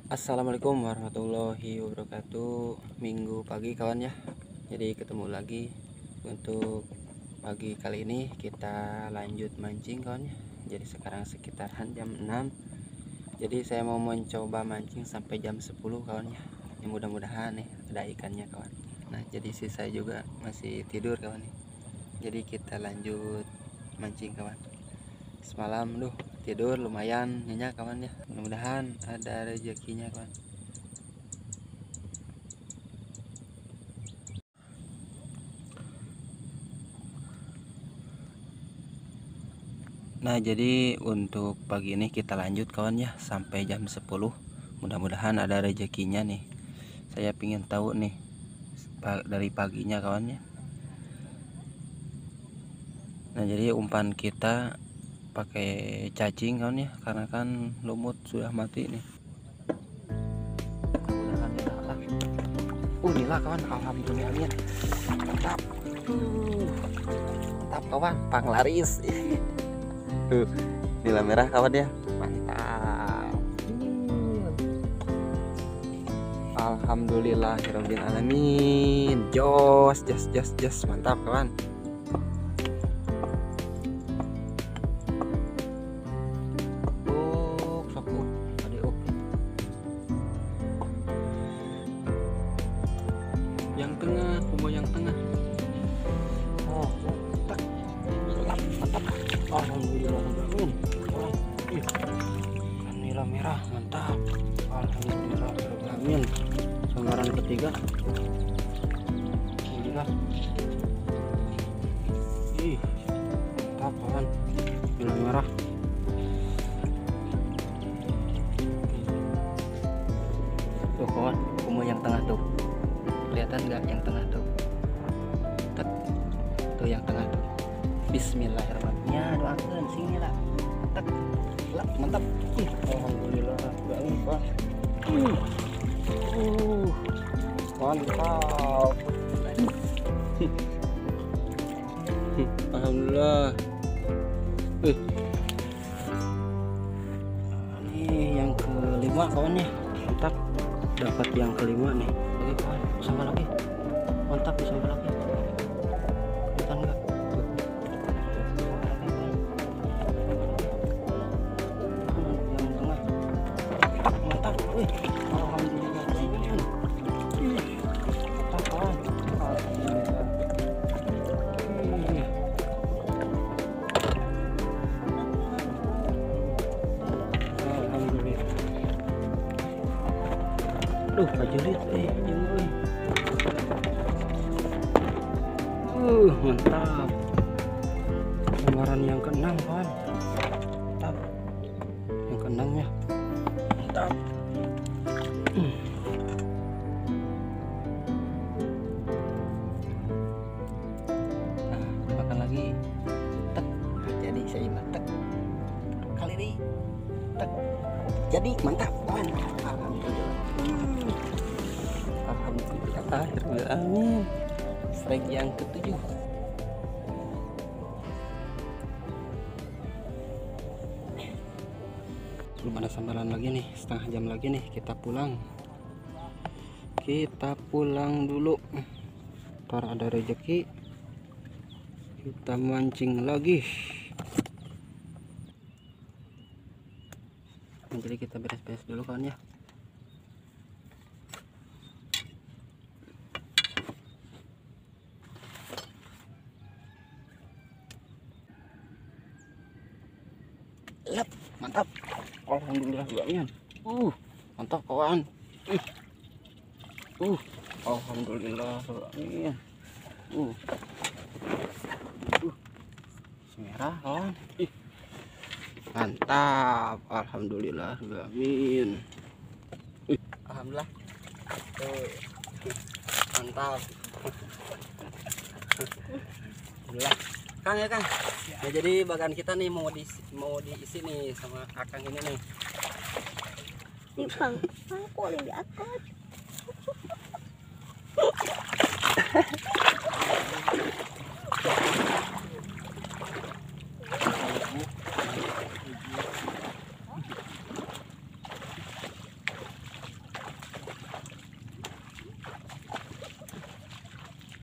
Assalamualaikum warahmatullahi wabarakatuh. Minggu pagi kawan ya. Jadi ketemu lagi untuk pagi kali ini kita lanjut mancing kawan ya. Jadi sekarang sekitaran jam 6. Jadi saya mau mencoba mancing sampai jam 10 kawan ya. Ya mudah-mudahan nih ada ikannya kawan. Nah, jadi sisa juga masih tidur kawan ya. Jadi kita lanjut mancing kawan. Semalam tidur lumayan nyenyak kawan ya, mudah-mudahan ada rezekinya kawan. Nah, jadi untuk pagi ini kita lanjut kawan ya sampai jam 10. Mudah-mudahan ada rezekinya nih. Saya pingin tahu nih dari paginya kawan ya. Nah, jadi umpan kita pakai cacing kawan ya, karena kan lumut sudah mati nih. Mudah-mudahan ya. Inilah kawan, alhamdulillah mantap. Mantap kawan, panglaris. Tuh, nila merah kawan ya, mantap. Alhamdulillahirabbil alamin. Jos, mantap kawan. Yang tengah, kumo yang tengah. Oh, tak. Mantap. Alhamdulillah. Ikan nila merah, mantap. Alhamdulillah. Amin. Samaran ketiga. Inilah. Mantap kawan. Nila merah. Tuh kawan, kumo yang tengah tuh. Kelihatan nggak yang tengah tuh? Tuh yang tengah tuh. Bismillahirrahmanirrahim. Ya, doakan sini lah. Mantap. Alhamdulillah. Mantap. Alhamdulillah. Ini yang kelima kawan ya. Mantap. Dapat yang kelima nih. Sama lagi, mantap, sama lagi. Kelihatan nggak? Yang tengah, mantap. Alhamdulillah. Mantap kawan. Alhamdulillah. Alhamdulillah. Kajelit mantap. Samaran yang keenam kawan. Mantap. Yang keenam ya. Mantap. Nah, makan lagi. Tek. Jadi saya matek. Kali ini tek. Jadi mantap kawan. Alhamdulillah. Alhamdulillah. Amin. Strike yang ke-7. Belum ada sambaran lagi nih, setengah jam lagi nih kita pulang. Kita pulang dulu. Ntar ada rezeki kita mancing lagi. Jadi kita beres-beres dulu kawan ya. Mantap. Alhamdulillah banget. Mantap kawan. Alhamdulillah banget. Merah kawan. Mantap. Alhamdulillah amin. Alhamdulillah. Mantap. Alhamdulillah. Kang ya Kang. Ya, jadi bagan kita nih mau diisi nih sama Akang ini nih. Bang, aku yang diangkat.